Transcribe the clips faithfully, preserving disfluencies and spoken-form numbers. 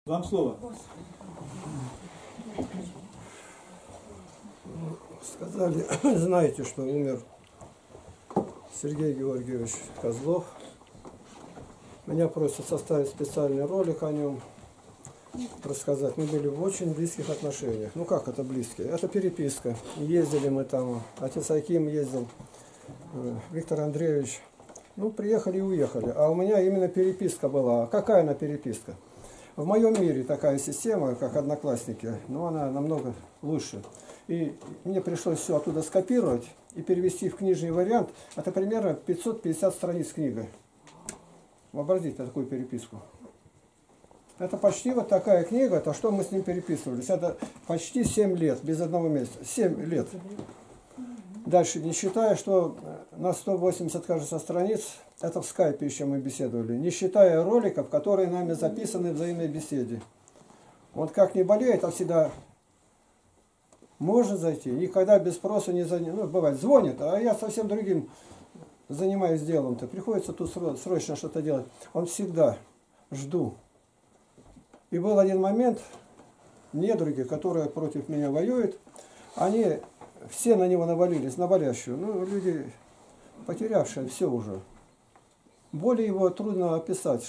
Вам слово. Сказали, знаете, что умер Сергей Георгиевич Козлов. Меня просят составить специальный ролик о нем, рассказать. Мы были в очень близких отношениях. Ну как это близкие? Это переписка. Ездили мы там, отец Аким ездил, Виктор Андреевич. Ну, приехали и уехали. А у меня именно переписка была. Какая она переписка? В моем мире такая система, как Одноклассники, но она намного лучше. И мне пришлось все оттуда скопировать и перевести в книжный вариант. Это примерно пятьсот пятьдесят страниц книги. Вообразите такую переписку. Это почти вот такая книга, то что мы с ним переписывались. Это почти семь лет, без одного месяца. семь лет. Дальше, не считая, что на сто восемьдесят, кажется, страниц, это в скайпе еще мы беседовали, не считая роликов, которые нами записаны в взаимной беседе. Он как не болеет, а всегда может зайти, никогда без спроса не звонит. Ну, бывает, звонит, а я совсем другим занимаюсь делом-то. Приходится тут срочно что-то делать. Он всегда жду. И был один момент, недруги, которые против меня воюют, они все на него навалились, на болящую. Ну, люди, потерявшие все уже. Более его трудно описать.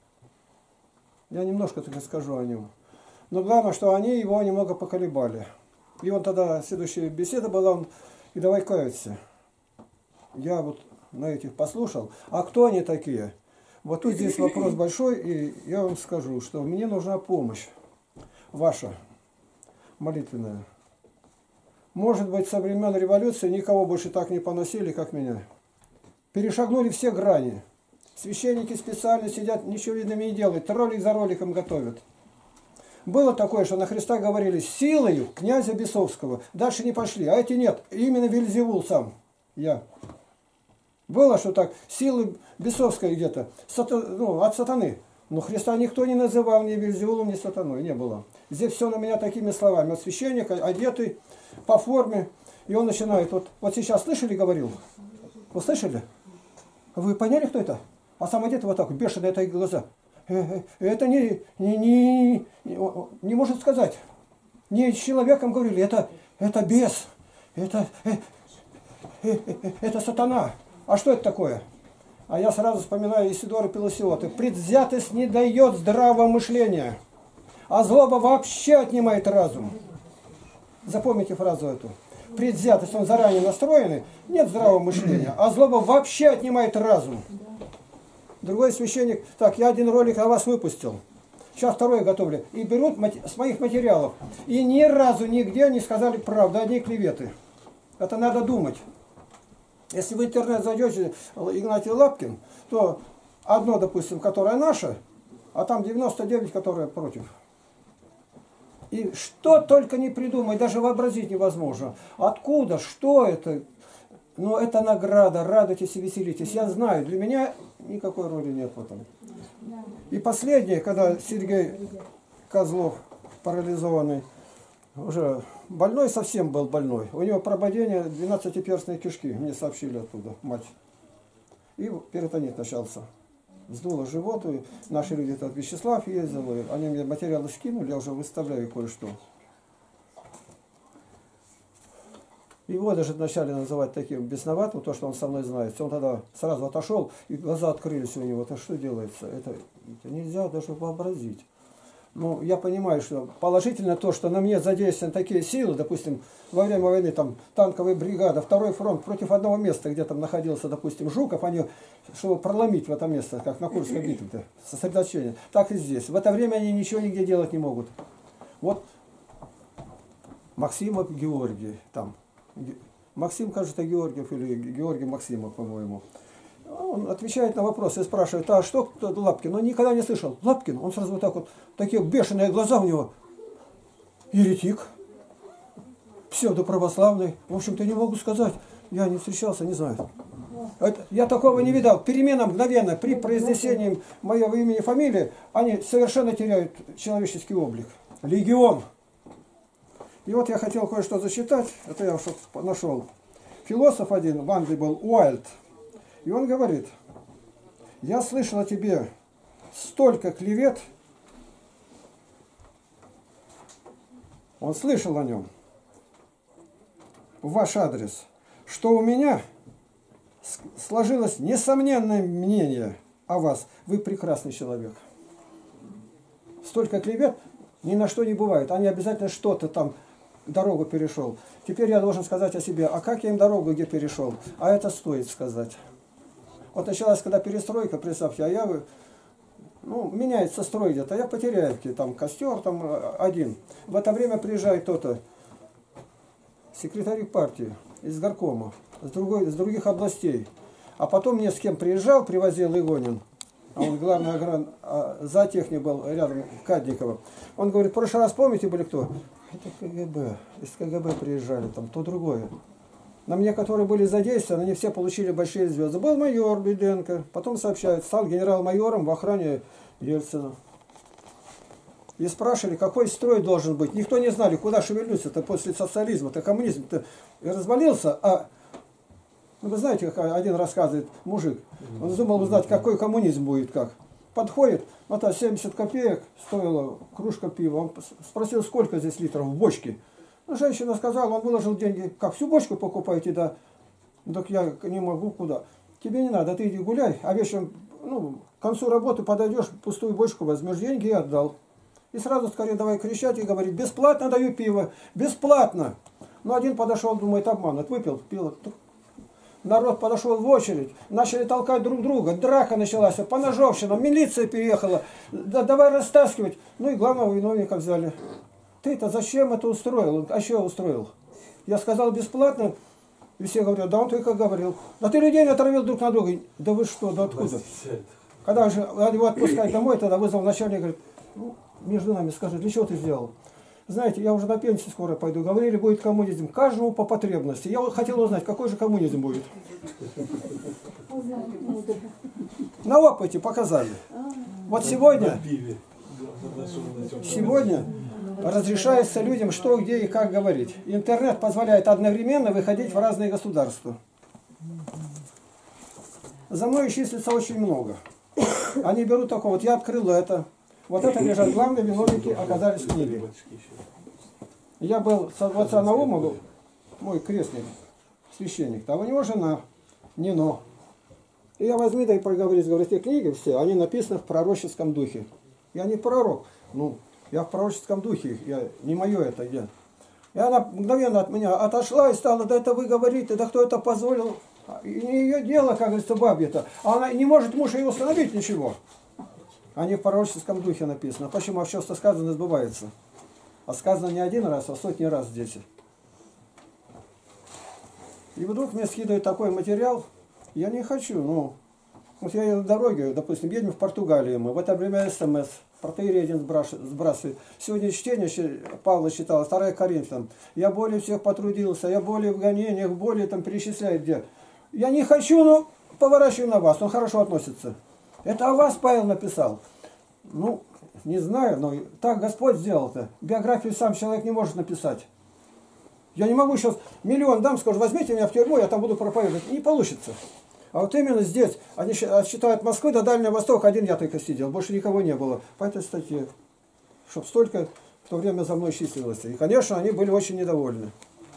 Я немножко только скажу о нем. Но главное, что они его немного поколебали. И он тогда, следующая беседа была, он, и давай каяться. Я вот на этих послушал. А кто они такие? Вот тут здесь вопрос большой, и я вам скажу, что мне нужна помощь ваша, молитвенная. Может быть, со времен революции никого больше так не поносили, как меня. Перешагнули все грани. Священники специально сидят, ничего видно не делают, ролик за роликом готовят. Было такое, что на Христа говорили силою князя Бесовского. Дальше не пошли, а эти нет. Именно Вельзевул сам, я. Было, что так, силы Бесовской где-то, сата, ну, от сатаны. Но Христа никто не называл ни Вельзевулом, ни сатаной, не было. Здесь все на меня такими словами. Вот священник, одетый по форме, и он начинает. Вот, вот сейчас слышали, говорил? Вы слышали? Вы поняли, кто это? А сам одет вот так, бешеные это глаза. Это не, не, не, не, не может сказать. Не с человеком говорили, это, это бес, это, это сатана. А что это такое? А я сразу вспоминаю Исидора Пелосиота. Предвзятость не дает здравого мышления, а злоба вообще отнимает разум. Запомните фразу эту. Предвзятость, он заранее настроенный, нет здравого мышления, а злоба вообще отнимает разум. Другой священник, так, я один ролик о вас выпустил, сейчас второй готовлю, и берут с моих материалов, и ни разу нигде не сказали правду, одни клеветы. Это надо думать. Если в интернет зайдете, Игнатий Лапкин, то одно, допустим, которое наше, а там девяносто девять, которое против. И что только не придумать, даже вообразить невозможно. Откуда, что это? Но это награда, радуйтесь и веселитесь. Я знаю, для меня никакой роли нет в этом. И последнее, когда Сергей Козлов, парализованный, уже больной совсем был больной. У него прободение двенадцатиперстной кишки, мне сообщили оттуда, мать. И перитонит начался. Сдуло живот, и наши люди, этот Вячеслав ездил, и они мне материалы скинули, я уже выставляю кое-что. Его даже вначале называть таким бесноватым, то, что он со мной знает. Он тогда сразу отошел, и глаза открылись у него. Это что делается? Это, это нельзя даже вообразить. Ну, я понимаю, что положительно то, что на мне задействованы такие силы, допустим, во время войны, там, танковая бригада, второй фронт против одного места, где там находился, допустим, Жуков, они, чтобы проломить в это место, как на Курской битве, сосредоточение, так и здесь. В это время они ничего нигде делать не могут. Вот Максимов Георгий, там, Максим, кажется, Георгиев или Георгий Максимов, по-моему. Он отвечает на вопросы и спрашивает, а что кто Лапкин? Он никогда не слышал. Лапкин, он сразу вот так вот, такие бешеные глаза у него. Еретик, псевдоправославный. В общем-то, не могу сказать. Я не встречался, не знаю. Это, я такого не видал. Перемена мгновенно, при произнесении моего имени и фамилии, они совершенно теряют человеческий облик. Легион. И вот я хотел кое-что зачитать. Это я что-то нашел. Философ один, в Англии был, Уайльд. И он говорит, я слышал о тебе столько клевет, Он слышал о нем, в ваш адрес, что у меня сложилось несомненное мнение о вас. Вы прекрасный человек. Столько клевет ни на что не бывает. Они обязательно что-то там, дорогу перешел. Теперь я должен сказать о себе, а как я им дорогу где перешел? А это стоит сказать. Вот началась когда перестройка, представьте, а я, ну, меняется строй где-то, я по Теряевке, там костер там один. В это время приезжает кто-то, секретарь партии из горкома, с, другой, с других областей. А потом мне с кем приезжал, привозил Игонин, а он главный агран, а зоотехник был рядом, Кадникова. Он говорит, в прошлый раз помните были кто? Это КГБ, из КГБ приезжали, там то другое. На мне, которые были задействованы, они все получили большие звезды. Был майор Беденко, потом сообщают, стал генерал-майором в охране Ельцина. И спрашивали, какой строй должен быть. Никто не знали, куда шевельнуться-то после социализма-то, коммунизм-то и развалился. А, ну, вы знаете, как один рассказывает мужик, он думал узнать, какой коммунизм будет, как. Подходит, вот а семьдесят копеек стоила кружка пива. Он спросил, сколько здесь литров в бочке. Ну, женщина сказала, он выложил деньги, как всю бочку покупаете, да. Так я не могу, куда. Тебе не надо, ты иди гуляй, а вечером, ну, к концу работы подойдешь, пустую бочку возьмешь, деньги и отдал. И сразу скорее давай кричать и говорить, бесплатно даю пиво, бесплатно. Ну, один подошел, думает, обман, выпил, пил. Народ подошел в очередь, начали толкать друг друга, драка началась, поножовщина, милиция переехала, да, давай растаскивать. Ну и главного виновника взяли. Ты-то зачем это устроил? А что устроил? Я сказал бесплатно, и все говорят, да он только говорил. Да ты людей натравил друг на друга. Да вы что, да откуда? Когда же его отпускать домой, тогда вызвал начальник, говорит, ну, между нами скажи, для чего ты сделал? Знаете, я уже на пенсию скоро пойду. Говорили, будет коммунизм. Каждому по потребности. Я хотел узнать, какой же коммунизм будет. На опыте показали. Вот сегодня, сегодня разрешается людям, что, где и как говорить. Интернет позволяет одновременно выходить в разные государства. За мной числится очень много. Они берут такое, вот я открыл это. Вот это лежат главные виновники, оказались книги. Я был с отца Наумова, мой крестник, священник, а у него жена, Нино. И я возьми, да и проговорить, говорю, эти книги все, они написаны в пророческом духе. Я не пророк, ну, я в пророческом духе, я, не мое это, я. И она мгновенно от меня отошла и стала, да это вы говорите, да кто это позволил? И не ее дело, как говорится, бабье-то. А она не может муж ее установить ничего. Они в пророческом духе написано. Почему? А все, что сказано, сбывается. А сказано не один раз, а сотни раз здесь. И вдруг мне скидывают такой материал, я не хочу, ну, вот я еду на дороге, допустим, едем в Португалию, мы в это время СМС, протоиерей один сбрасывает. Сегодня чтение Павла читал, вторая Коринфянам. Я более всех потрудился, я более в гонениях, более там перечисляет где. Я не хочу, но поворачиваю на вас, он хорошо относится. Это о вас Павел написал. Ну, не знаю, но так Господь сделал-то. Биографию сам человек не может написать. Я не могу сейчас миллион дам, скажу, возьмите меня в тюрьму, я там буду проповедовать. Не получится. А вот именно здесь, они считают Москвы до Дальнего Востока, один я только сидел, больше никого не было по этой статье. Чтоб столько в то время за мной числилось. И, конечно, они были очень недовольны.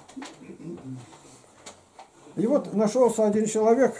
И вот нашелся один человек.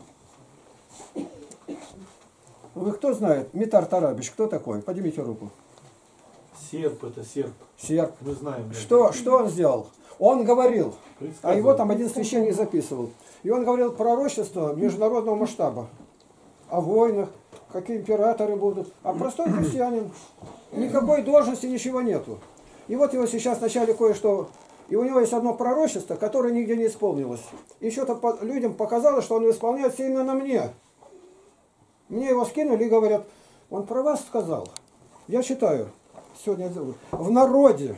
Вы кто знает? Митар Тарабич, кто такой? Поднимите руку. Серп, это серп. Серп. Мы знаем. Что, что он сделал? Он говорил, а его там один священник записывал. И он говорил пророчество международного масштаба. О войнах, какие императоры будут. А простой христианин, никакой должности, ничего нету. И вот его сейчас вначале кое-что... И у него есть одно пророчество, которое нигде не исполнилось. И что-то людям показалось, что он исполняется именно на мне. Мне его скинули и говорят, он про вас сказал. Я читаю, сегодня в народе,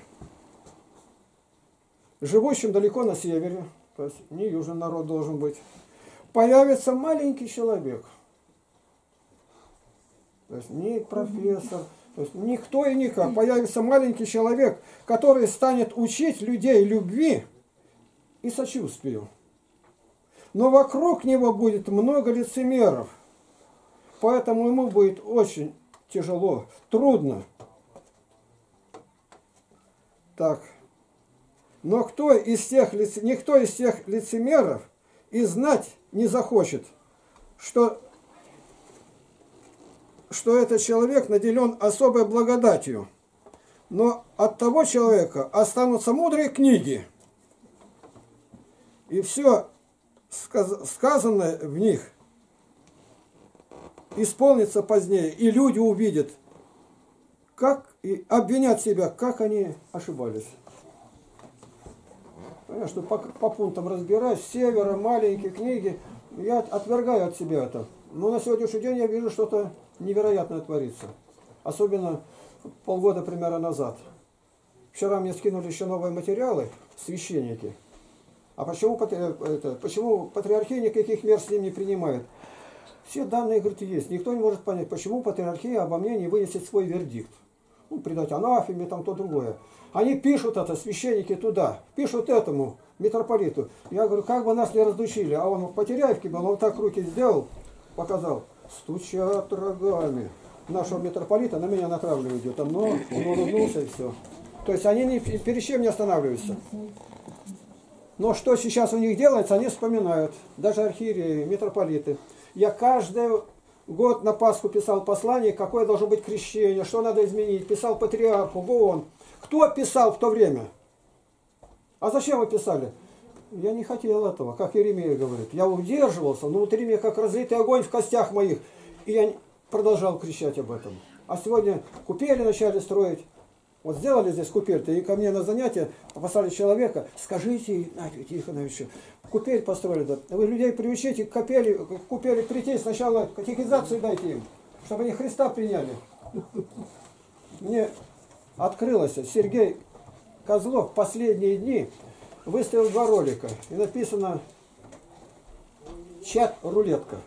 живущем далеко на севере, то есть не южный народ должен быть, появится маленький человек. То есть не профессор, то есть никто и никак. Появится маленький человек, который станет учить людей любви и сочувствию. Но вокруг него будет много лицемеров. Поэтому ему будет очень тяжело, трудно. Так. Но кто из тех, лице- никто из тех лицемеров и знать не захочет, что, что этот человек наделен особой благодатью. Но от того человека останутся мудрые книги. И все сказ сказанное в них исполнится позднее. И люди увидят, как и обвинят себя, как они ошибались. Понимаешь, что по, по пунктам разбираюсь, с севера, маленькие книги, я отвергаю от себя это. Но на сегодняшний день я вижу, что-то невероятное творится. Особенно полгода примерно назад. Вчера мне скинули еще новые материалы, священники. А почему, это, почему патриархия никаких мер с ним не принимает? Все данные, говорит, есть. Никто не может понять, почему патриархия обо мне не вынесет свой вердикт. Ну, предать анафеме, там то другое. Они пишут это, священники, туда. Пишут этому, митрополиту. Я говорю, как бы нас не разучили. А он в Потеряевке был, он вот так руки сделал, показал. Стучат рогами. Нашего митрополита на меня натравливают. идет. Но он улыбнулся и все. То есть они ни перед чем не останавливаются. Но что сейчас у них делается, они вспоминают. Даже архиереи, митрополиты. Я каждый год на Пасху писал послание, какое должно быть крещение, что надо изменить. Писал патриарху, в ООН. Кто писал в то время? А зачем вы писали? Я не хотел этого, как Иеремия говорит. Я удерживался, но внутри меня как разлитый огонь в костях моих. И я продолжал кричать об этом. А сегодня купели начали строить. Вот сделали здесь купель-то, и ко мне на занятие послали человека, скажите, Игнатий Тихонович, купель построили, да. Вы людей приучите к купели, к купели прийти, сначала катехизацию дайте им, чтобы они Христа приняли. Мне открылось, Сергей Козлов в последние дни выставил два ролика, и написано «Чат-рулетка».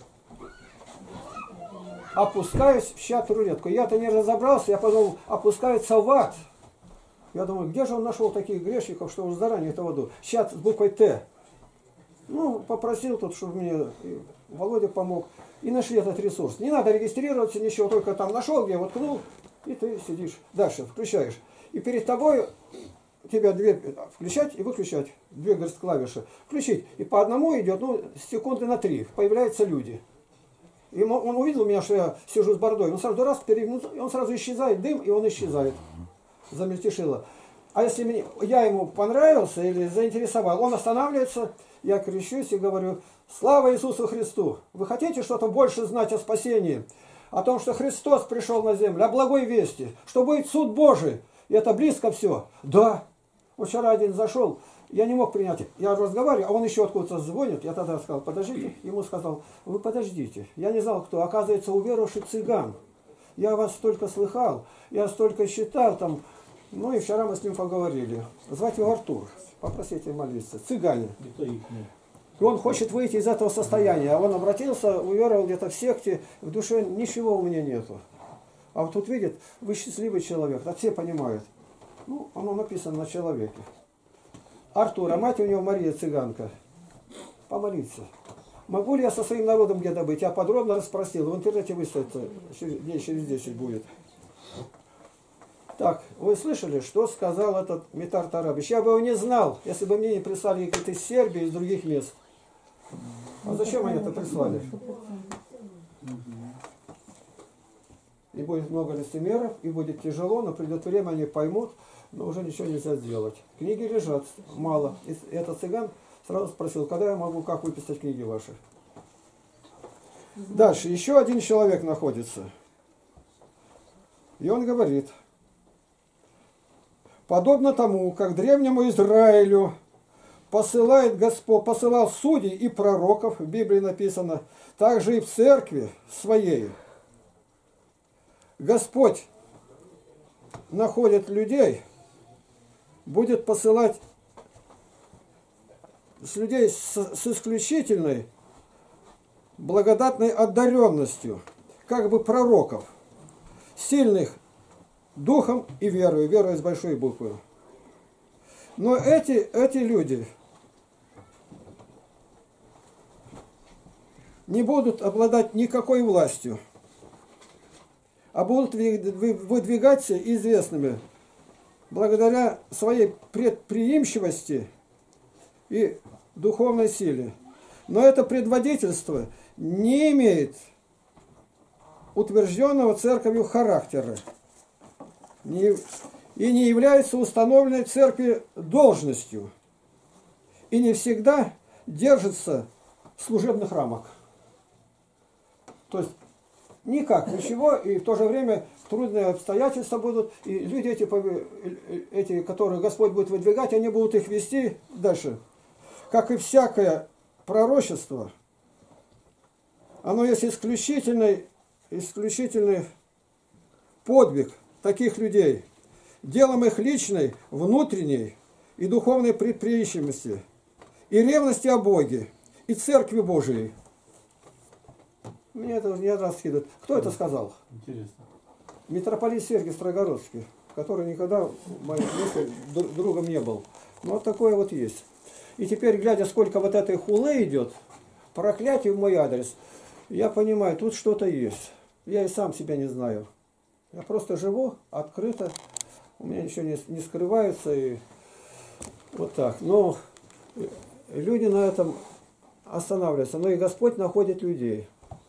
Опускаюсь в чат-рулетку. Я-то не разобрался, я подумал, опускается в ад. Я думаю, где же он нашел таких грешников, что уж заранее это в аду. Чат с буквой Т. Ну, попросил тут, чтобы мне Володя помог. И нашли этот ресурс. Не надо регистрироваться, ничего, только там нашел, где воткнул, и ты сидишь. Дальше включаешь. И перед тобой тебя две включать и выключать. Две, говорит, клавиши. Включить. И по одному идет, ну, секунды на три. Появляются люди. И он увидел меня, что я сижу с бородой, он сразу раз перевернулся, и он сразу исчезает, дым, и он исчезает. Замельтешило. А если мне, я ему понравился или заинтересовал, он останавливается, я крещусь и говорю, слава Иисусу Христу! Вы хотите что-то больше знать о спасении? О том, что Христос пришел на землю, о благой вести, что будет суд Божий, и это близко все? Да. Вчера один зашел, я не мог принять. Я разговариваю, а он еще откуда-то звонит. Я тогда сказал, подождите. Ему сказал, вы подождите. Я не знал, кто. Оказывается, уверовавший цыган. Я вас столько слыхал, я столько считал там. Ну и вчера мы с ним поговорили. Звать его Артур. Попросите молиться. Цыгане. И он хочет выйти из этого состояния. А он обратился, уверовал где-то в секте. В душе ничего у меня нету. А вот тут видит, вы счастливый человек. Так все понимают. Ну, оно написано на человеке. Артур, а мать у него Мария Цыганка. Помолиться. Могу ли я со своим народом где-то быть? Я подробно расспросил. В интернете выставится. Дней через десять будет. Так, вы слышали, что сказал этот Митар Тарабич? Я бы его не знал, если бы мне не прислали какие-то из Сербии, из других мест. А зачем они это прислали? И будет много лицемеров, и будет тяжело, но придет время, они поймут, но уже ничего нельзя сделать. Книги лежат, мало. И этот цыган сразу спросил, когда я могу, как выписать книги ваши. Дальше, еще один человек находится. И он говорит, подобно тому, как древнему Израилю посылает Господь, посылал судей и пророков, в Библии написано, также и в церкви своей. Господь находит людей, будет посылать с людей с, с исключительной благодатной одаренностью, как бы пророков, сильных духом и верой, верой с большой буквы. Но эти, эти люди не будут обладать никакой властью, а будут выдвигаться известными благодаря своей предприимчивости и духовной силе. Но это предводительство не имеет утвержденного церковью характера не, и не является установленной церкви должностью и не всегда держится служебных рамок. То есть никак, ничего, и в то же время трудные обстоятельства будут, и люди эти, эти, которые Господь будет выдвигать, они будут их вести дальше. Как и всякое пророчество, оно есть исключительный, исключительный подвиг таких людей, делом их личной, внутренней и духовной предприимчивости, и ревности о Боге, и Церкви Божией. Мне это не раз скидывают. Кто это сказал? Интересно. Митрополит Сергий Строгородский, который никогда в моей мысли другом не был. Но вот такое вот есть. И теперь, глядя, сколько вот этой хулы идет, проклятие в мой адрес, я понимаю, тут что-то есть. Я и сам себя не знаю. Я просто живу открыто, у меня ничего не, не скрывается. И вот так. Но люди на этом останавливаются. Но и Господь находит людей.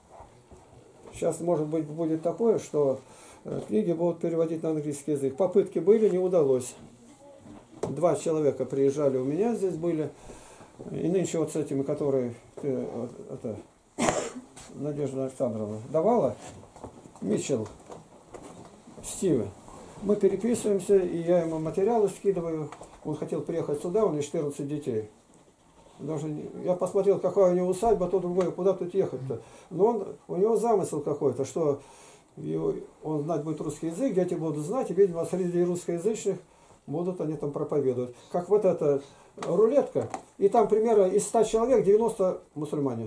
Сейчас, может быть, будет такое, что книги будут переводить на английский язык. Попытки были, не удалось. Два человека приезжали у меня, здесь были. И нынче вот с этими, которые ты, это, Надежда Александровна давала, Митчелл, Стивен. Мы переписываемся, и я ему материалы скидываю. Он хотел приехать сюда, у него четырнадцать детей. Даже не, я посмотрел, какая у него усадьба, то другое, куда тут ехать-то. Но он, у него замысел какой-то, что его, он знать будет русский язык, дети будут знать, и, видимо, среди русскоязычных будут они там проповедовать. Как вот эта рулетка, и там примерно из ста человек девяносто мусульмане.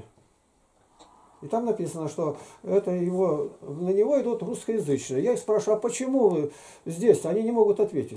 И там написано, что это его, на него идут русскоязычные. Я их спрашиваю, а почему вы здесь? Они не могут ответить.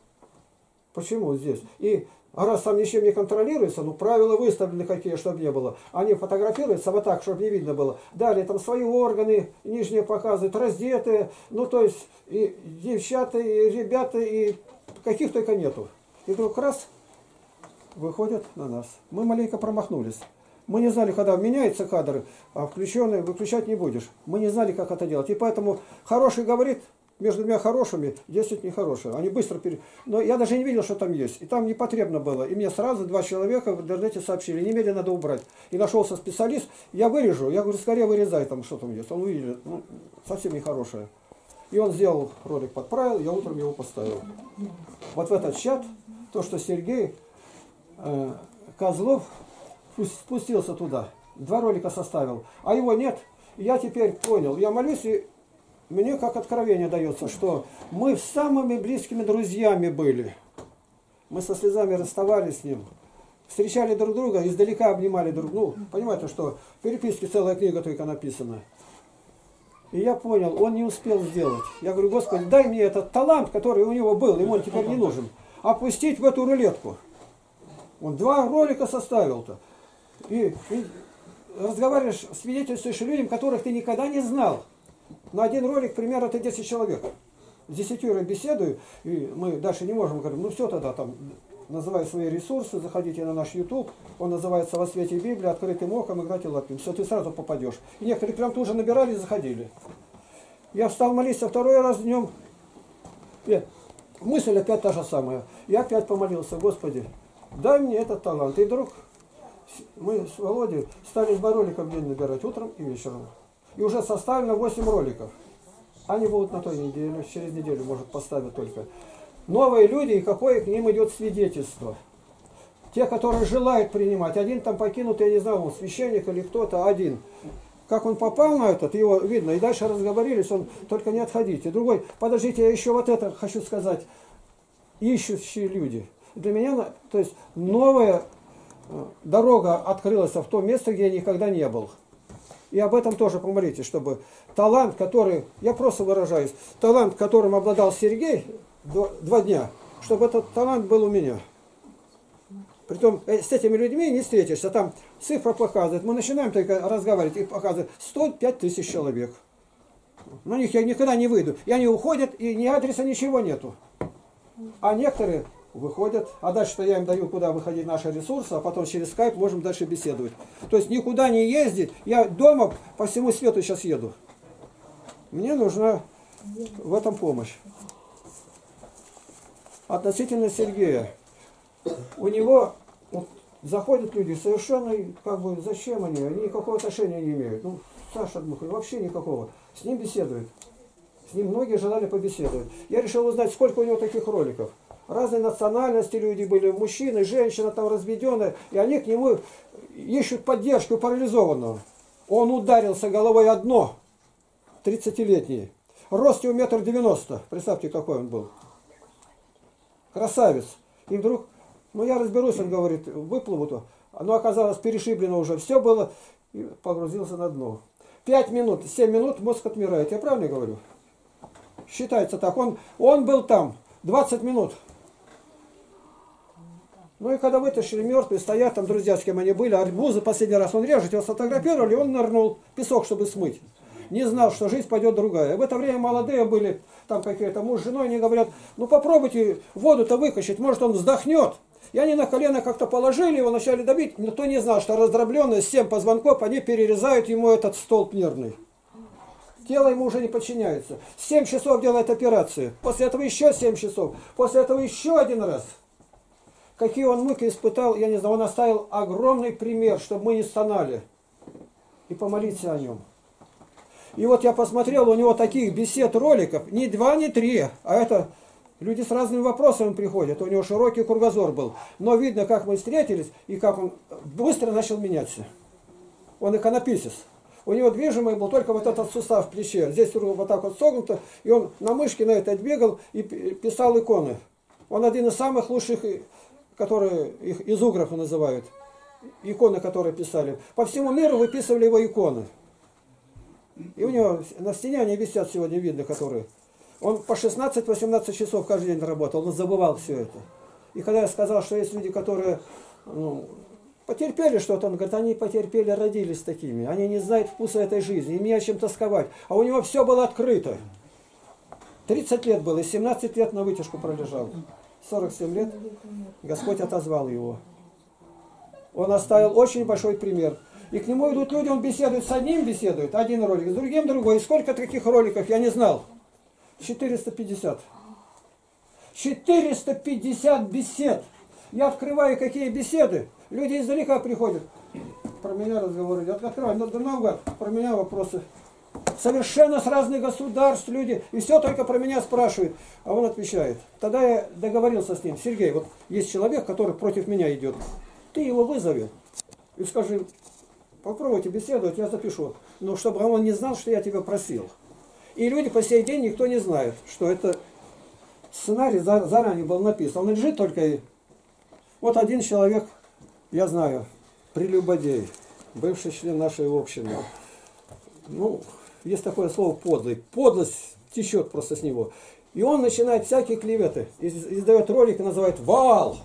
Почему здесь? И а раз там ничем не контролируется, ну правила выставлены какие, чтобы не было. Они фотографируются вот так, чтобы не видно было. Далее там свои органы нижние показывают, раздетые. Ну то есть и девчата, и ребята, и каких только нету. И вдруг раз выходят на нас. Мы маленько промахнулись. Мы не знали, когда меняется кадр, а включенный выключать не будешь. Мы не знали, как это делать. И поэтому хороший говорит, между двумя хорошими, десять нехорошие. Они быстро пере... Но я даже не видел, что там есть. И там не потребно было. И мне сразу два человека в интернете сообщили, немедленно надо убрать. И нашелся специалист, я вырежу. Я говорю, скорее вырезай, там что там есть. Он увидел, ну, совсем нехорошее. И он сделал ролик, подправил, я утром его поставил. Вот в этот чат, то, что Сергей э, Козлов спустился туда, два ролика составил, а его нет. Я теперь понял, я молюсь, и мне как откровение дается, что мы с самыми близкими друзьями были. Мы со слезами расставались с ним, встречали друг друга, издалека обнимали друг друга. Ну, понимаете, что в переписке целая книга только написана. И я понял, он не успел сделать. Я говорю, Господи, дай мне этот талант, который у него был, ему он теперь не нужен, опустить в эту рулетку. Он два ролика составил-то. И, и разговариваешь, свидетельствуешь людям, которых ты никогда не знал. На один ролик примерно это десять человек. С десятью я беседую, и мы дальше не можем говорить, ну все тогда там, называй свои ресурсы, заходите на наш YouTube, он называется «Во свете Библии», открытым оком, играть и лапим. Все, ты сразу попадешь. И некоторые прям тут же набирали и заходили. Я встал молиться второй раз днем, и мысль опять та же самая. Я опять помолился, Господи, дай мне этот талант. И вдруг мы с Володей стали два ролика в день набирать, утром и вечером. И уже составлено восемь роликов. Они будут на той неделе, через неделю, может, поставят только. Новые люди, и какое к ним идет свидетельство. Те, которые желают принимать. Один там покинутый, я не знаю, он священник или кто-то, один. Как он попал на этот, его видно. И дальше разговорились, он только не отходите. Другой, подождите, я еще вот это хочу сказать. Ищущие люди. Для меня, то есть, новая дорога открылась в том месте, где я никогда не был. И об этом тоже помолитесь, чтобы талант, который, я просто выражаюсь, талант, которым обладал Сергей два, два дня, чтобы этот талант был у меня. Притом с этими людьми не встретишься, там цифра показывает, мы начинаем только разговаривать и показывает сто пять тысяч человек. На них я никогда не выйду. И они уходят, и ни адреса, ничего нету. А некоторые выходят, а дальше-то я им даю, куда выходить наши ресурсы, а потом через скайп можем дальше беседовать. То есть никуда не ездить, я дома по всему свету сейчас еду. Мне нужна в этом помощь. Относительно Сергея. У него вот, заходят люди совершенно, как бы, зачем они? Они никакого отношения не имеют. Ну, Саша Дмухин вообще никакого. С ним беседуют. С ним многие желали побеседовать. Я решил узнать, сколько у него таких роликов. Разные национальности люди были, мужчины, женщина там разведенная, и они к нему ищут поддержку парализованного. Он ударился головой о дно, тридцатилетний. Рост его метр девяносто. Представьте, какой он был. Красавец. И вдруг, ну я разберусь, он говорит, выплыву-то. Оно оказалось перешиблено уже. Все было, и погрузился на дно. Пять минут, семь минут мозг отмирает. Я правильно говорю? Считается так. Он, он был там двадцать минут. Ну и когда вытащили мертвые, стоят там друзья, с кем они были, арбузы последний раз он режет, его сфотографировали, он нырнул в песок, чтобы смыть. Не знал, что жизнь пойдет другая. В это время молодые были, там какие-то муж с женой, они говорят, ну попробуйте воду-то выкачать, может он вздохнет. И они на колено как-то положили его, начали добить. Никто не знал, что раздробленные семь позвонков, они перерезают ему этот столб нервный. Тело ему уже не подчиняется. семь часов делает операцию. После этого еще семь часов. После этого еще один раз. Какие он муки испытал, я не знаю. Он оставил огромный пример, чтобы мы не стонали. И помолиться о нем. И вот я посмотрел, у него таких бесед, роликов. Не два, не три. А это люди с разными вопросами приходят. У него широкий кругозор был. Но видно, как мы встретились и как он быстро начал меняться. Он иконописец. У него движимый был только вот этот сустав в плече. Здесь вот так вот согнуто. И он на мышке на это бегал и писал иконы. Он один из самых лучших, которые их из уграфа называют. Иконы, которые писали. По всему миру выписывали его иконы. И у него на стене они висят сегодня, видно, которые. Он по шестнадцать-восемнадцать часов каждый день работал. Он забывал все это. И когда я сказал, что есть люди, которые... Ну, потерпели что-то, он говорит, они потерпели, родились такими. Они не знают вкуса этой жизни, им не о чем тосковать. А у него все было открыто. тридцать лет было, и семнадцать лет на вытяжку пролежал. сорок семь лет Господь отозвал его. Он оставил очень большой пример. И к нему идут люди, он беседует с одним, беседует, один ролик, с другим другой. И сколько таких роликов, я не знал. четыреста пятьдесят. четыреста пятьдесят бесед. Я открываю, какие беседы. Люди издалека приходят. Про меня разговоры идут. Открываю, но много про меня вопросы. Совершенно с разных государств люди. И все только про меня спрашивают. А он отвечает. Тогда я договорился с ним. Сергей, вот есть человек, который против меня идет. Ты его вызови. И скажи, попробуйте беседовать, я запишу. Но чтобы он не знал, что я тебя просил. И люди по сей день никто не знает, что это сценарий заранее был написан. Он лежит только и... Вот один человек, я знаю, прелюбодей, бывший член нашей общины. Ну, есть такое слово подлый. Подлость течет просто с него. И он начинает всякие клеветы. Издает ролик и называет «Вал!»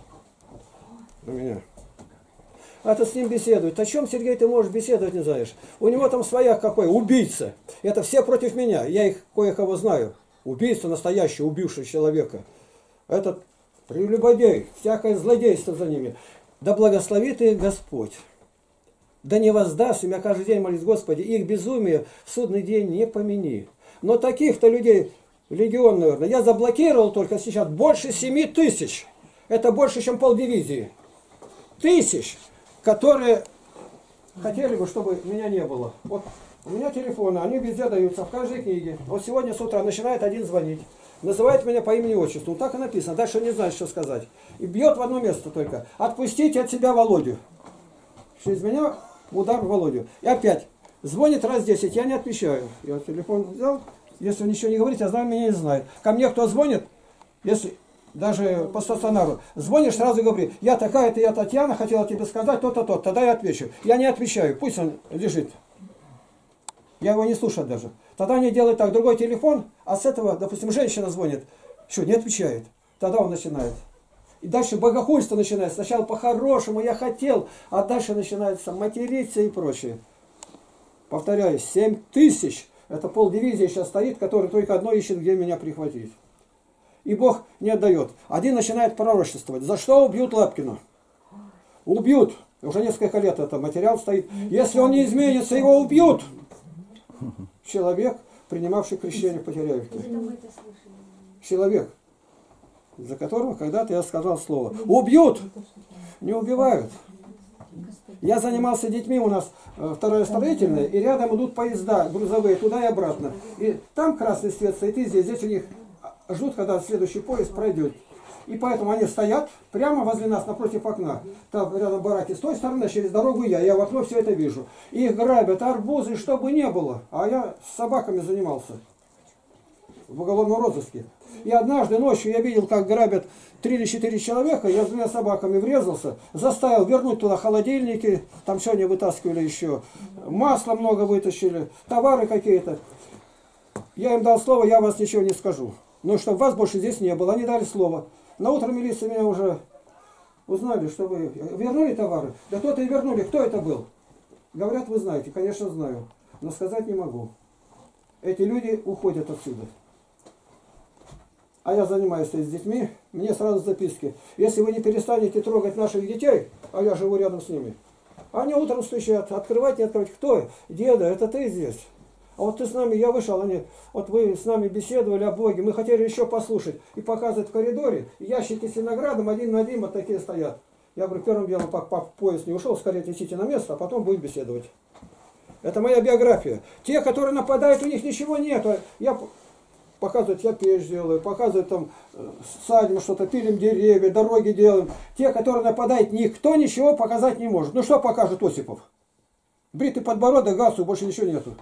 у меня. Это с ним беседует. О чем, Сергей, ты можешь беседовать, не знаешь? У него там свояк какой, убийца. Это все против меня. Я их кое-кого знаю. Убийца настоящий, убивший человека. Этот прелюбодей, всякое злодейство за ними. Да благословит их Господь. Да не воздаст им, я каждый день молюсь, Господи, их безумие в судный день не помяни. Но таких-то людей, легион, наверное, я заблокировал только сейчас больше семи тысяч. Это больше, чем полдивизии. Тысяч, которые хотели бы, чтобы меня не было. Вот у меня телефоны, они везде даются, в каждой книге. Вот сегодня с утра начинает один звонить. Называет меня по имени и отчеству. Так и написано. Дальше не знает, что сказать. И бьет в одно место только. Отпустите от себя Володю. Через меня удар в Володю. И опять. Звонит раз десять, я не отвечаю. Я телефон взял. Если он ничего не говорит, я знаю, меня не знает. Ко мне кто звонит, если даже по стационару, звонишь, сразу говори, я такая-то, я Татьяна, хотела тебе сказать то-то, то. Тогда я отвечу. Я не отвечаю. Пусть он лежит. Я его не слушаю даже. Тогда они делают так, другой телефон, а с этого, допустим, женщина звонит, что, не отвечает. Тогда он начинает. И дальше богохульство начинается. Сначала по-хорошему, я хотел, а дальше начинается материться и прочее. Повторяю, семь тысяч. Это полдивизии сейчас стоит, который только одно ищет, где меня прихватить. И Бог не отдает. Один начинает пророчествовать. За что убьют Лапкина? Убьют. Уже несколько лет это материал стоит. Если он не изменится, его убьют. Человек, принимавший крещение в Потеряевке. Человек, за которого когда-то я сказал слово. Убьют! Не убивают. Я занимался детьми, у нас вторая строительная, и рядом идут поезда грузовые туда и обратно. И там красный свет стоит, и здесь. Здесь у них ждут, когда следующий поезд пройдет. И поэтому они стоят прямо возле нас, напротив окна. Там рядом бараки с той стороны, через дорогу я. Я в окно все это вижу. И их грабят, арбузы, чтобы не было. А я с собаками занимался в уголовном розыске. И однажды ночью я видел, как грабят три или четыре человека. Я с двумя собаками врезался, заставил вернуть туда холодильники. Там сегодня вытаскивали еще. Масло много вытащили, товары какие-то. Я им дал слово, я вас ничего не скажу. Но чтобы вас больше здесь не было. Они дали слово. На утро милиция меня уже узнали, что вы вернули товары. Да кто-то и вернули. Кто это был? Говорят, вы знаете. Конечно, знаю. Но сказать не могу. Эти люди уходят отсюда. А я занимаюсь с детьми. Мне сразу записки. Если вы не перестанете трогать наших детей, а я живу рядом с ними, они утром стучат. Открывать, не открывать. Кто? Деда, это ты здесь. А вот ты с нами, я вышел, они, вот вы с нами беседовали о Боге, мы хотели еще послушать. И показывают в коридоре, ящики с виноградом один на один вот такие стоят. Я говорю, первым делом, пока поезд не ушел, скорее идите на место, а потом будем беседовать. Это моя биография. Те, которые нападают, у них ничего нет. Я показывают, я печь делаю, показывают там, садим что-то, пилим деревья, дороги делаем. Те, которые нападают, никто ничего показать не может. Ну что покажет Осипов? Бритый подбородок, галстук, больше ничего нету.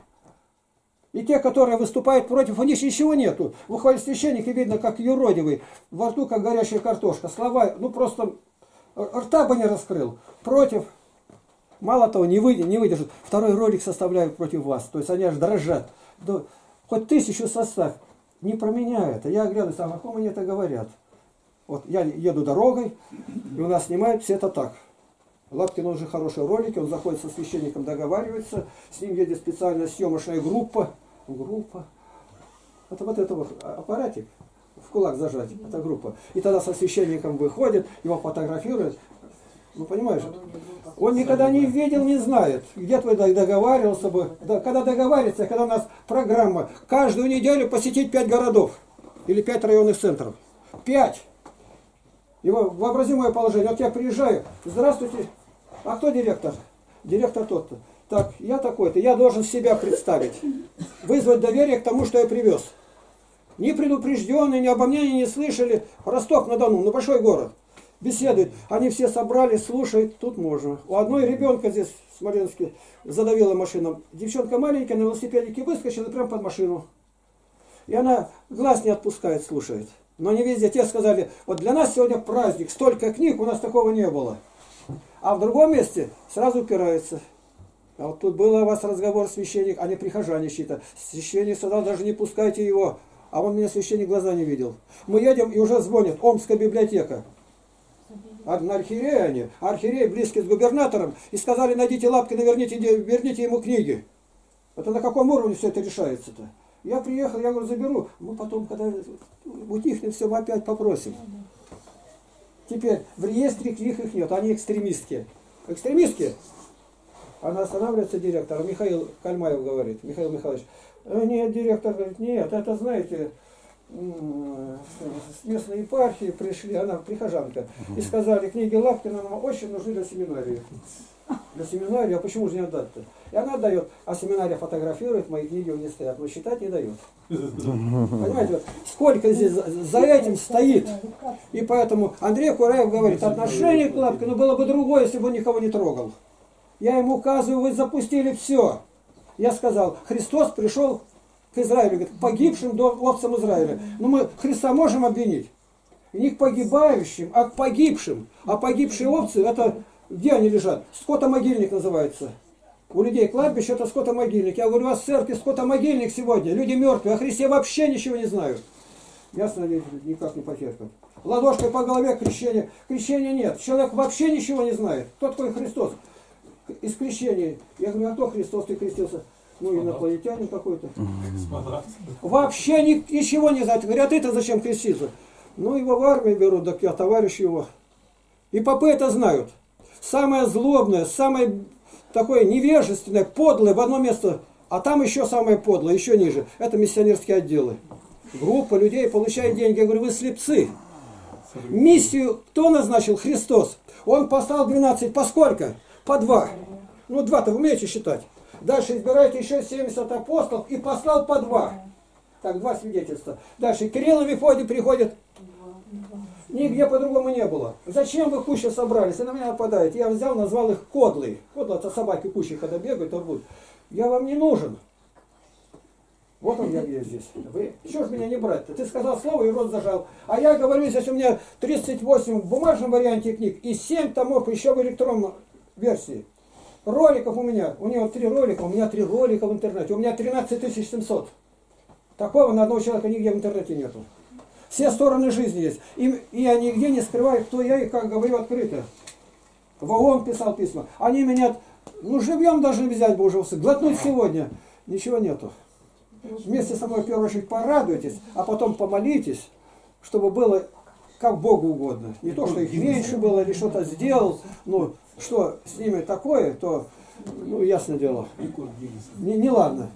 И те, которые выступают против, у них ничего нету. Выходит священник и видно, как юродивый, во рту, как горящая картошка. Слова, ну просто рта бы не раскрыл. Против. Мало того, не, выйдет, не выдержит. Второй ролик составляют против вас. То есть они аж дрожат. Да, хоть тысячу составь. Не про меня это. Я оглядываюсь, а каком они это говорят? Вот я еду дорогой, и у нас снимают все это так. Лапкин, он же хороший ролик, он заходит со священником, договаривается, с ним едет специальная съемочная группа. Группа. Это вот это вот аппаратик, в кулак зажать, это группа. И тогда со священником выходит, его фотографируют. Ну, понимаешь, он никогда не видел, не знает. Где-то договаривался бы. Да, когда договаривается, когда у нас программа, каждую неделю посетить пять городов. Или пять районных центров. Пять. Его вообразимое положение. Вот я приезжаю, здравствуйте, а кто директор? Директор тот-то. Так, я такой-то, я должен себя представить. Вызвать доверие к тому, что я привез. Ни предупрежденные, ни обо мне не слышали. Ростов-на-Дону, ну большой город. Беседуют. Они все собрались, слушают, тут можно. У одной ребенка здесь, в Смоленске, задавила машина. Девчонка маленькая, на велосипедике выскочила прямо под машину. И она глаз не отпускает, слушает. Но не везде. Те сказали, вот для нас сегодня праздник, столько книг, у нас такого не было. А в другом месте сразу упирается. А вот тут был у вас разговор священник, а не прихожане чьи-то. Священник сказал, даже не пускайте его. А он меня священник глаза не видел. Мы едем, и уже звонит, Омская библиотека. А на архиерея они, архиерей близкий с губернатором, и сказали, найдите Лапкина, верните, верните ему книги. Это на каком уровне все это решается-то? Я приехал, я говорю, заберу. Мы потом, когда утихнет, все, мы опять попросим. Теперь в реестре книг их нет, они экстремистские. Экстремистские? Она останавливается, директор. Михаил Кальмаев говорит, Михаил Михайлович, нет, директор говорит, нет, это, знаете, с местной епархии пришли, она прихожанка, и сказали, книги Лапкина нам очень нужны для семинарии. Для семинарии, а почему же не отдать-то? И она отдает, а семинария фотографирует, мои книги у нее стоят, но считать не дает. Понимаете, вот, сколько здесь за, за этим стоит. И поэтому Андрей Кураев говорит, отношение к Лапкину было бы другое, если бы он никого не трогал. Я ему указываю, вы запустили все. Я сказал, Христос пришел к Израилю, говорит, к погибшим до овцам Израиля. Но мы Христа можем обвинить? Не к погибающим, а к погибшим. А погибшие овцы, это где они лежат? Скотомогильник называется. У людей кладбище это скотомогильник. Я говорю, у вас в церкви скотомогильник сегодня. Люди мертвые, о Христе вообще ничего не знают. Ясно, никак не потерпят. Ладошкой по голове крещение. Крещения нет. Человек вообще ничего не знает. Кто такой Христос? Из крещения. Я говорю, а кто Христос ты крестился? Ну, инопланетянин какой-то. Вообще ни, ничего не знает. Говорят, ты-то зачем креститься? Ну, его в армию берут, так я товарищ его. И попы это знают. Самое злобное, самое такое невежественное, подлое в одно место, а там еще самое подлое, еще ниже. Это миссионерские отделы. Группа людей получает деньги. Я говорю, вы слепцы. Миссию кто назначил? Христос. Он послал двенадцать, по сколько? По два. Ну, два-то вы умеете считать. Дальше избирайте еще семьдесят апостолов и послал по два. Так, два свидетельства. Дальше Кирилл и Мефодий приходят. Нигде по-другому не было. Зачем вы куча собрались? И на меня нападает. Я взял, назвал их кодлы. Кодлы это собаки кучи, когда бегают, рвут. Я вам не нужен. Вот он я есть здесь. Вы чего ж меня не брать-то? Ты сказал слово и рот зажал. А я говорю, здесь у меня тридцать восемь в бумажном варианте книг и семь томов еще в электронной версии. Роликов у меня. У него три ролика, у меня три ролика в интернете. У меня тринадцать тысяч семьсот. Такого на одного человека нигде в интернете нету. Все стороны жизни есть. И, и я нигде не скрываю, кто я и как говорю открыто. В ООН писал письма. Они меня, ну живьем должны взять бы уже, глотнуть сегодня. Ничего нету. Вместе со мной в первую очередь порадуйтесь, а потом помолитесь, чтобы было как Богу угодно. Не то, что их меньше было или что-то сделал, ну что с ними такое, то, ну ясное дело, не, не ладно.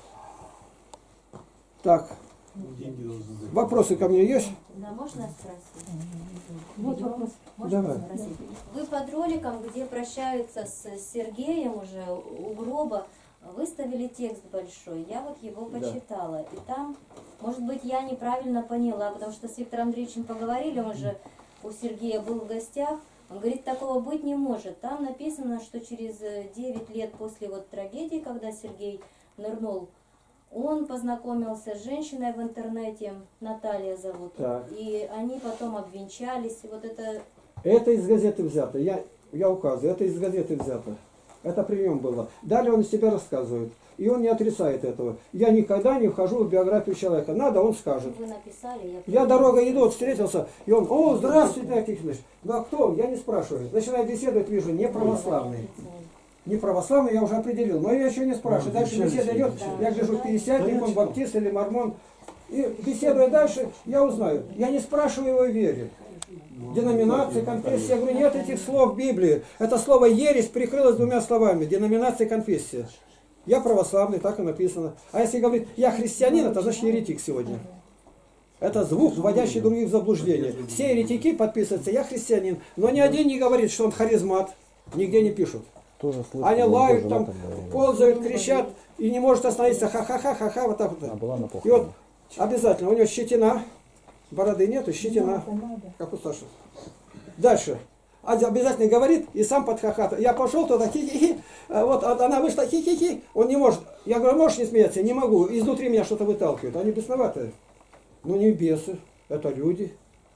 Так, вопросы ко мне есть? Да, можно спросить? Вот вопрос. Можно Давай. спросить? Вы под роликом, где прощаются с Сергеем уже у гроба, выставили текст большой. Я вот его почитала. И там, может быть, я неправильно поняла, потому что с Виктором Андреевичем поговорили, он же у Сергея был в гостях. Он говорит, такого быть не может. Там написано, что через девять лет после вот трагедии, когда Сергей нырнул, он познакомился с женщиной в интернете, Наталья зовут, Так. и они потом обвенчались. И вот это... Это из газеты взято. Я, я указываю, это из газеты взято. Это при нем было. Далее он себя рассказывает. И он не отрицает этого. Я никогда не вхожу в биографию человека. Надо, он скажет. Вы написали, Я дорогой иду, вот встретился, и он, о, здравствуйте, Игнатий Тихонович. Ну а кто он? Я не спрашиваю. Начинаю беседовать, вижу, не православный. Не православный, я уже определил. Но я еще не спрашиваю. Дальше беседа идет, я гляжу, пятидесятник, он баптист или мормон. И беседуя дальше, я узнаю. Я не спрашиваю его вере. Деноминация, конфессия. Я говорю, нет этих слов в Библии. Это слово ересь прикрылось двумя словами. Деноминация, конфессия. Я православный, так и написано. А если говорит, я христианин, это значит еретик сегодня. Это звук, вводящий других в заблуждение. Все еретики подписываются, я христианин. Но ни один не говорит, что он харизмат. Нигде не пишут. Тоже слышал, Они было лают, тоже там, в это время. ползают, кричат и не может остановиться. Ха-ха-ха-ха-ха, вот так вот. А была на И вот похоронах. обязательно, у него щетина, бороды нету, щетина, как у Саши. Дальше. Обязательно говорит и сам под ха-ха. Я пошел туда, хи-хи-хи. Вот она вышла, хи-хи-хи. Он не может. Я говорю, можешь не смеяться? Не могу. Изнутри меня что-то выталкивают. Они бесноватые. Ну не бесы, это люди.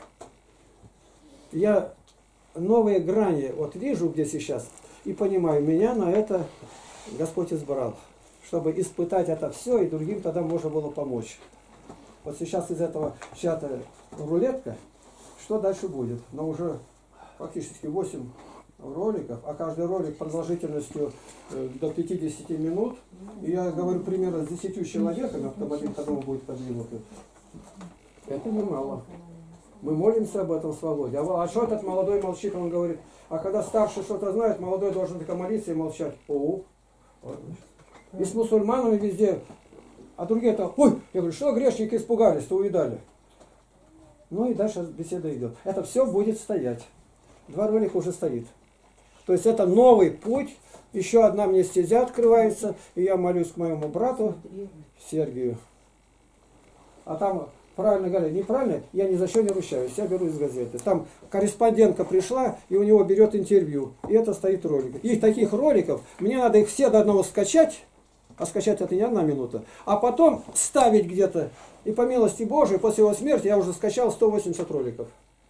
Я новые грани вот вижу, где сейчас, и понимаю, меня на это Господь избрал, чтобы испытать это все, и другим тогда можно было помочь. Вот сейчас из этого чата рулетка, что дальше будет? Но уже фактически восемь роликов, а каждый ролик продолжительностью до пятидесяти минут. И я говорю примерно с десятью человеками, автомобиль к одному будет подвинутый. Это немало. Мы молимся об этом с Володей. А, а что этот молодой молчит? Он говорит, а когда старший что-то знает, молодой должен только молиться и молчать. О, и с мусульманами везде. А другие-то, ой, я говорю, что грешники испугались-то, увидали. Ну и дальше беседа идет. Это все будет стоять. Два ролика уже стоит. То есть это новый путь. Еще одна мне стезя открывается. И я молюсь к моему брату Сергию. А там... Правильно говорят, неправильно, я ни за что не ручаюсь, я беру из газеты. Там корреспондентка пришла, и у него берет интервью, и это стоит ролик. И таких роликов, мне надо их все до одного скачать, а скачать это не одна минута, а потом ставить где-то. И по милости Божией, после его смерти я уже скачал сто восемьдесят роликов.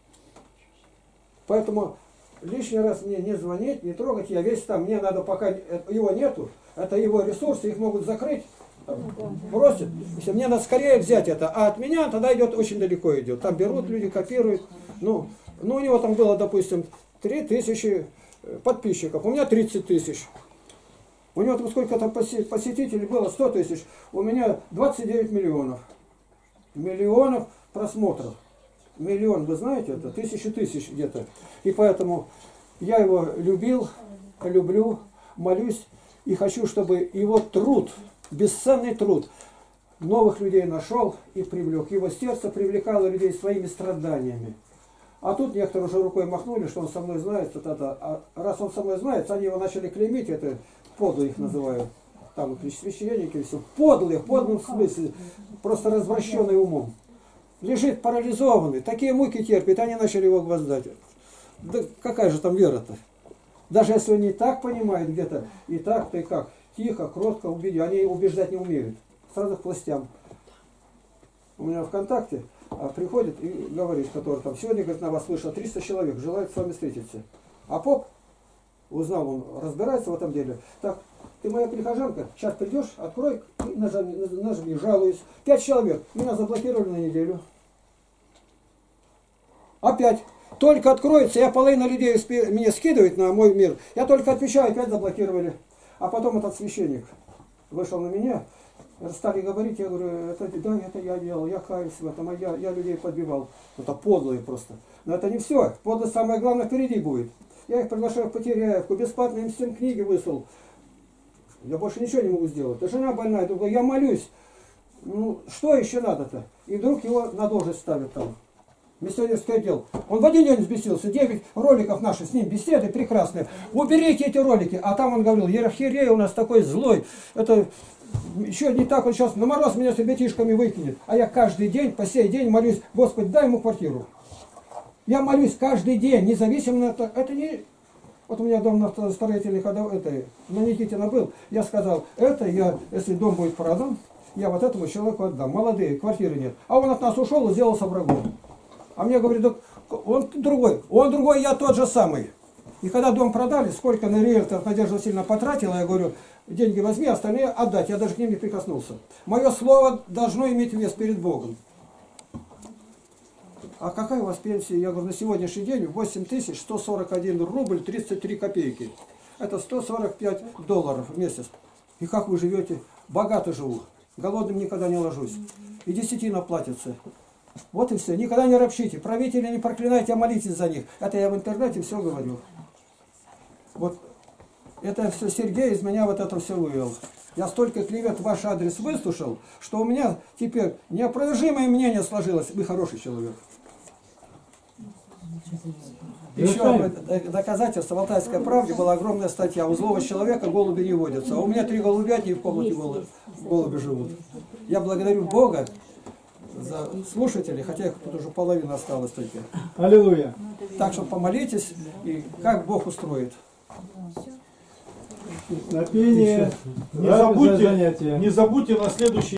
Поэтому лишний раз мне не звонить, не трогать, я весь там, мне надо, пока его нету, это его ресурсы, их могут закрыть. Просит, если мне надо скорее взять это, а от меня тогда идет очень далеко идет. Там берут люди, копируют. Ну, ну у него там было, допустим, три тысячи подписчиков, у меня тридцать тысяч. У него там сколько там посетителей было, сто тысяч, у меня двадцать девять миллионов. Миллионов просмотров. миллион, вы знаете это, тысячи тысяч где-то. И поэтому я его любил, люблю, молюсь и хочу, чтобы его труд, бесценный труд, новых людей нашел и привлек. Его сердце привлекало людей своими страданиями. А тут некоторые уже рукой махнули, что он со мной знает. Это, это. А раз он со мной знает, они его начали клеймить, это подлые их называют. Там священники и все. Подлые, в подлом смысле, просто развращенный умом. Лежит парализованный, такие муки терпит, они начали его гвоздать. Да какая же там вера-то? Даже если они и так понимают где-то, и так-то, и как, тихо, кротко, убедить, они убеждать не умеют. Сразу к властям. У меня ВКонтакте а, приходит и говорит, который там, сегодня, говорит, на вас вышло триста человек, желает с вами встретиться. А поп, узнал, он разбирается в этом деле, так, ты моя прихожанка, сейчас придешь, открой, и нажми, нажми, жалуюсь. Пять человек, меня заблокировали на неделю. Опять. Только откроется, я половину людей мне скидывает на мой мир. Я только отвечаю, опять заблокировали. А потом этот священник вышел на меня, стали говорить, я говорю, это, да, это я делал, я каюсь в этом, а я, я людей подбивал. Это подлые просто. Но это не все. Подлость самое главное впереди будет. Я их приглашаю в Потеряевку, бесплатно им всем книги выслал. Я больше ничего не могу сделать. Да жена больная, думаю, я молюсь. Ну, что еще надо-то? И вдруг его на должность ставят там. Миссионерский отдел. Он в один день взбесился. девять роликов наши с ним беседы прекрасные. Уберите эти ролики. А там он говорил, иерархиерей у нас такой злой. Это еще не так, он сейчас на мороз меня с ребятишками выкинет. А я каждый день, по сей день молюсь, Господи, дай ему квартиру. Я молюсь каждый день, независимо от... Это не... Вот у меня дом на строительный ходов, это, на Никитина был. Я сказал, это я, если дом будет продан, я вот этому человеку отдам. Молодые, квартиры нет. А он от нас ушел и сделался врагом. А мне говорит, да он другой, он другой, я тот же самый. И когда дом продали, сколько на риэлтор Надежда Васильевна потратила, я говорю, деньги возьми, остальные отдать. Я даже к ним не прикоснулся. Мое слово должно иметь вес перед Богом. А какая у вас пенсия? Я говорю, на сегодняшний день восемь тысяч сто сорок один рубль тридцать три копейки. Это сто сорок пять долларов в месяц. И как вы живете? Богато живу. Голодным никогда не ложусь. И десятина платится. Вот и все. Никогда не ропщите. Правителей не проклинайте, а молитесь за них. Это я в интернете все говорю. Вот это все Сергей из меня вот это все вывел. Я столько клевет в ваш адрес выслушал, что у меня теперь неопровержимое мнение сложилось. Вы хороший человек. Еще доказательство в «Алтайской правде» была огромная статья. У злого человека голуби не водятся. А у меня три голубятни в комнате голуби, голуби живут. Я благодарю Бога за слушателей, хотя их тут уже половина осталась только. Аллилуйя. Так что помолитесь, и как Бог устроит. На пение, Не забудьте, занятия. не забудьте на следующий